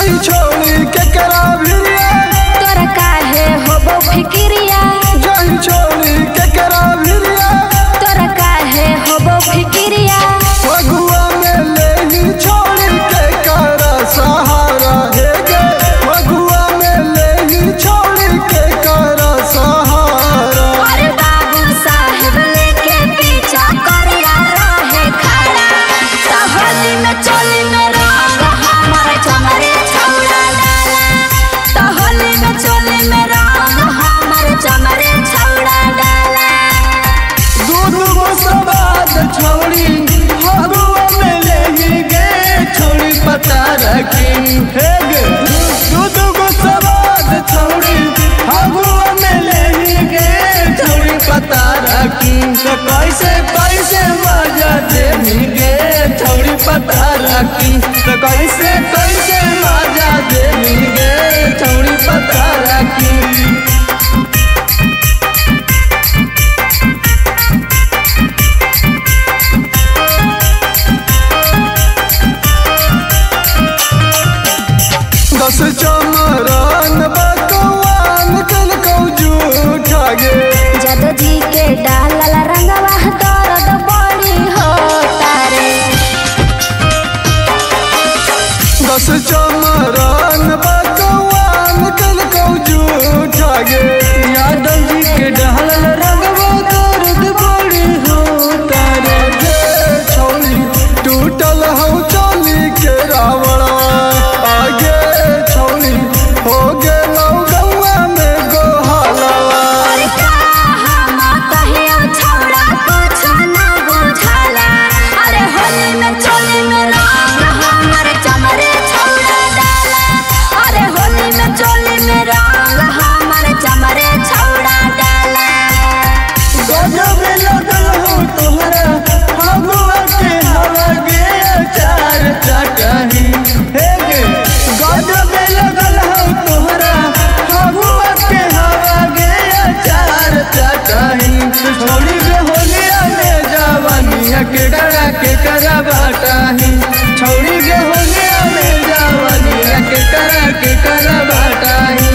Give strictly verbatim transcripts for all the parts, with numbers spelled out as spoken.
जाई छोड़ी केकरा भिरिया तोरा काहे होबो फिकिरिया जाई छोड़ी केकरा भिरिया तोरा काहे होबो फिकिरिया फगुआ में लेही छोड़ी केकरा सहारा हे गे फगुआ में लेही छोड़ी केकरा सहारा। अरे बाबू साहब लेके पीछा करिया रहे खड़ा होली में चोली में रंग हमारे चमरे छौड़ा डाला तो होली में चोली में रंग हमारे चमरे छौड़ा डाला। दूध वो सवाद छोड़ी फगुआ में लेही गे छोड़ी पता रखी हे गे दूध वो सवाद छोड़ी फगुआ में लेही गे छोड़ी पता रखी तो कैसे कैसे मजा देवी गे छोड़ी पता रखी तो कैसे कैसे मजा देवी गे छोड़ी पता रखी। दस चमरान बकवान कल कौ झूठा गे जादू जी के डालल रंगवा दर्द बड़ी होता रे दस चमरान बकवान कल कौ झूठा गे यादव जी के डालल रंगवा दर्द बड़ी होता रे गे छोड़ी टूटल हौ चोली के रावणा आगे छोड़ी हो गे गौआ में गोहालवा। अरे का हम कहियो छौड़ा कुछ न बुझाला अरे होली में चोली में रंग हमारे चमरे छौड़ा डाला अरे होली में चोली में रंग हमारे चमरे छौड़ा डाला। गजब लगल हो तोहरा फगुआ के हवा गे चार चटही हे गे गजब लगल हो तोहरा फगुआ के हवा गे चार चटही छोड़ी गे होलिया में जवानिया के डरा के करा बाटाही छोड़ी गे होलिया में जवानिया के करा के करा बाटाही।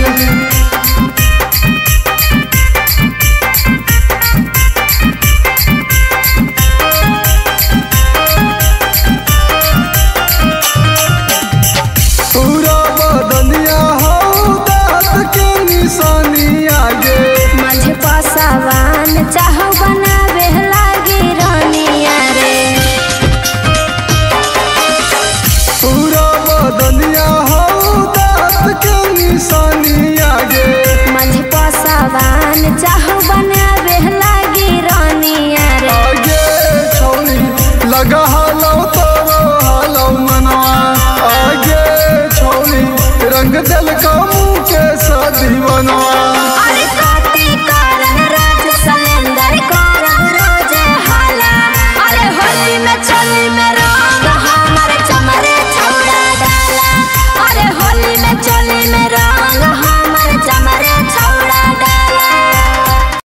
पूरा बदनिया हो दांत के निशानी आगे माझे पासावान चाहो बनावे लागे रानिया रे पूरा बदनिया हो दांत के निशानी आगे माझे पासावान चाहो बनावे लागे रानिया रे आगे छोड़ी लगा हालो तोरो हालो मनवा आगे छोड़ी रंग दिल का मुँह के सदी बनवा।